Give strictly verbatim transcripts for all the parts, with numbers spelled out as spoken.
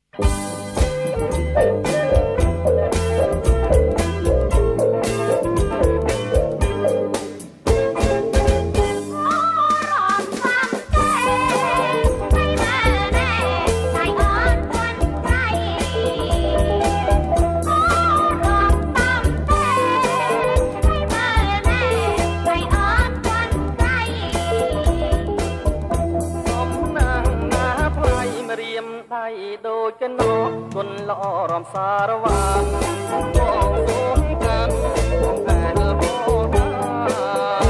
đôi cái nó tuần lọ ròm xa ra vàng bỏ xuống cắn không hề được bỏ ra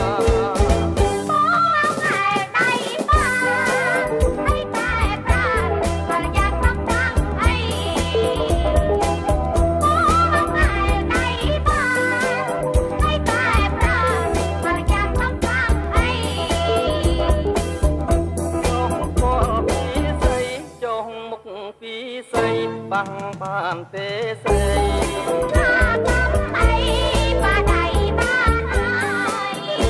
bằng bàn tê xây ta tâm ấy và đầy ban ai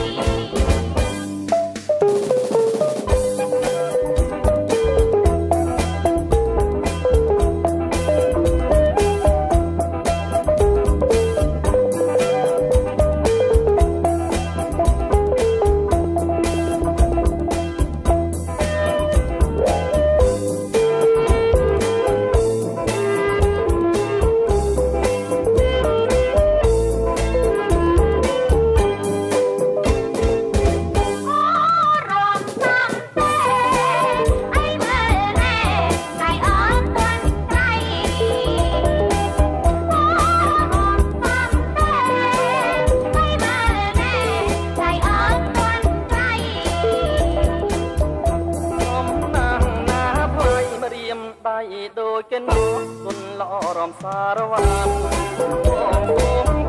đôi cái nó tuần lọ ròm xa ra vàng bỏ xuống